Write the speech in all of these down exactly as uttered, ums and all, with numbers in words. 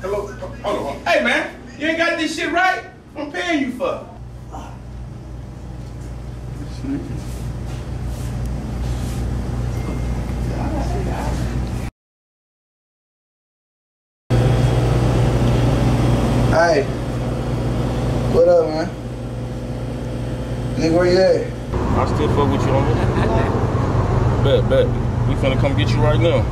Hello? Hold on. Hey, man, you ain't got this shit right? I'm paying you for. Hey, what up, man? Nigga, where you at? I still fuck with you on it. Bet, bet. We finna come get you right now.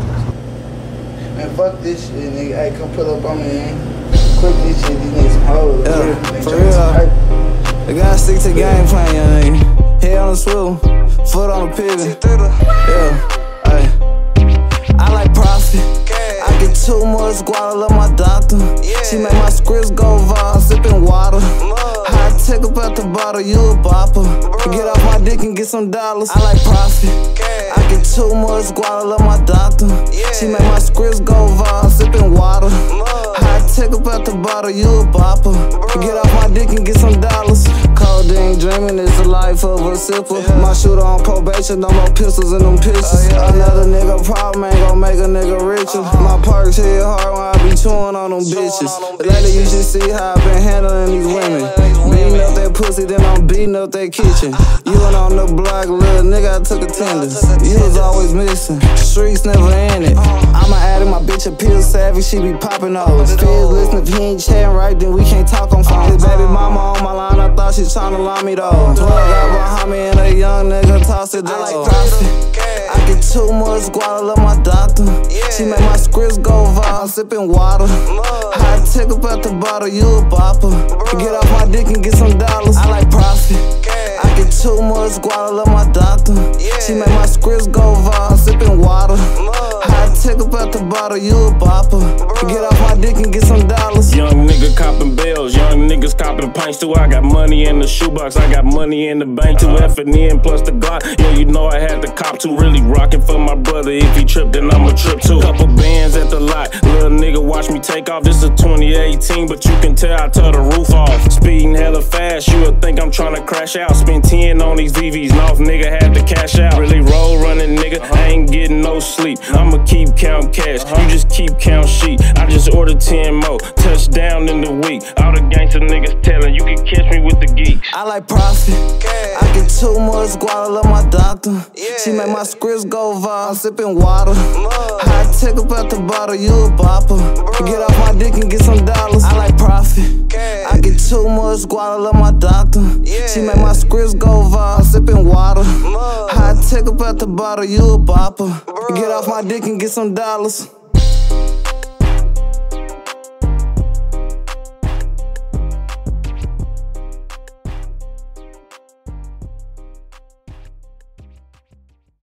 Man, fuck this shit, nigga. Hey, come pull up on me, man. Quit this shit, these niggas some hoes. Yeah, for real. They gotta stick to the game plan, young nigga. Head on the swivel, foot on the pivot. Yeah, hey. I like profit. I get too much guala, love my doctor. She make my scripts go viral, sipping water. High tech up at the bottle, you a bopper. Get off my dick and get some dollars. I like profit. I get too much guala, love my doctor. She make my scripts go viral, sipping water. High tech up at the bottle, you a bopper. Get off my dick and get some dollars. Codeine dreaming is the life of a sipper. My shooter on probation, no more pistols in them pictures. Another nigga problem ain't gon' make a nigga richer. My perks hit hard when I be chewing on them bitches. Lately you should see how I been handling these women. Beating up that pussy, then I'm beating up that kitchen. You went on the block, little nigga, I took attendance. You was always missing, streets never ended. I'ma add my bitch a pill savage, she be popping those. Fizz listen, if he ain't chatting right, then we can't talk on phone. His baby mama on my line, I thought she tryna line me though. twelve got behind me and a young nigga toss it though. I like profit. I get too much guala, love my doctor. She make my scripts go viral, sipping water. High tech up at the bottle, you a bopper. Get off my dick and get some dollars. I like profit. I get too much guala, love my doctor. She make my scripts go viral, sipping water. High tech up at the bottle, you a bopper. Get off my dick and get some dollars. Young nigga copping bells, young niggas copping pints too. I got money in the shoebox, I got money in the bank too. F and N plus the Glock, yeah, you know I had to cop too. Really rockin' for my brother, if he trip, then I'ma trip too. Couple bands at the lot, little nigga watch me take off. This is twenty eighteen, but you can tell I tore the roof off. Speeding hella fast, you would think I'm tryna crash out. Spend ten on these V Vs, North nigga had to cash out. Really roll running nigga, I ain't getting no sleep. I'ma keep count cash, you just keep count sheet. I just ordered ten more, touchdown in the week. All the gangsta niggas tellin' you can catch me with the geeks. I like profit. I get too much guala, love my doctor. She make my scripts go viral, sipping water. High tech up at the bottle, you a bopper. Get off my dick and get some dollars. I like profit. I get too much guala, love my doctor. She make my scripts go viral, sipping water. High tech up at the bottle, you a bopper. Get off my dick and get some dollars.